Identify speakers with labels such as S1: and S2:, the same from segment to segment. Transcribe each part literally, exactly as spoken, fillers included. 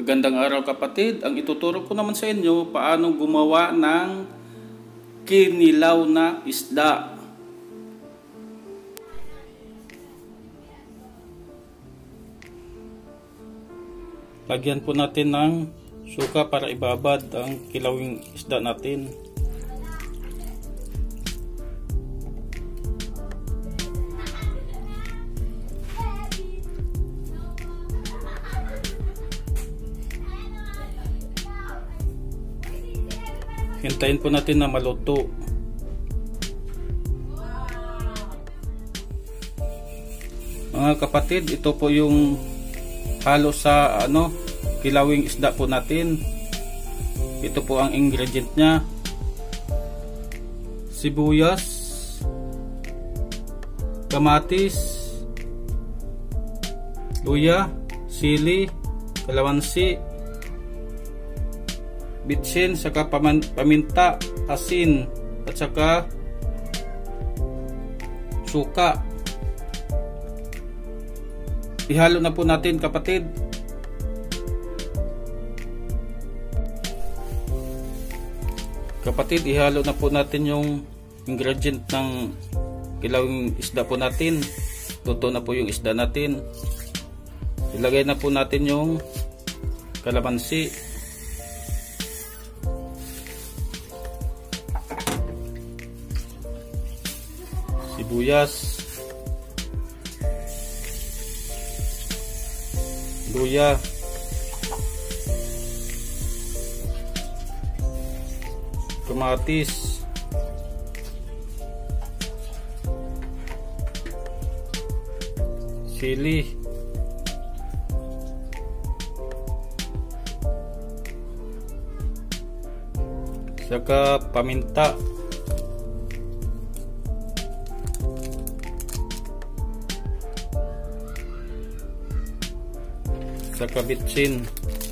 S1: Magandang araw kapatid, ang ituturo ko naman sa inyo paano gumawa ng kinilaw na isda. Lagyan po natin ng suka para ibabad ang kilawing isda natin. Hintayin po natin na maluto. Mga kapatid, ito po yung halo sa ano, kilawing isda po natin. Ito po ang ingredient nya: sibuyas, kamatis, luya, sili, kalamansi, bitsin, saka paminta, asin, at saka suka. Ihalo na po natin kapatid. Kapatid, ihalo na po natin yung ingredient ng kilawing isda po natin. Luto na po yung isda natin. Ilagay na po natin yung kalamansi, sibuyas, luya, kamatis, sili, saka paminta, saka bitsin,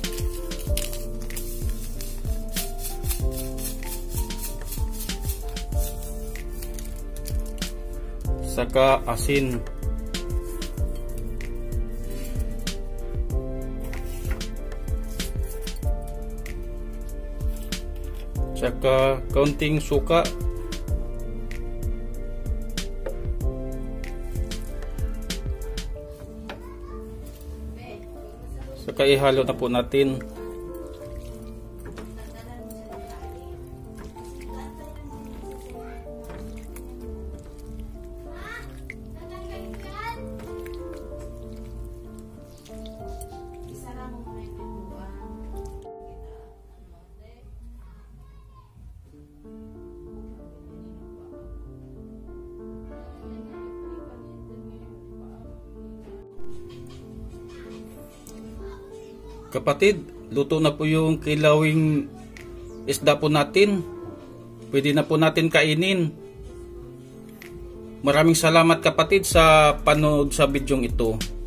S1: saka asin, saka kaunting suka, saka ihalo na po natin. Kapatid, luto na po yung kilawing isda po natin. Pwede na po natin kainin. Maraming salamat kapatid sa panood sa bidyong ito.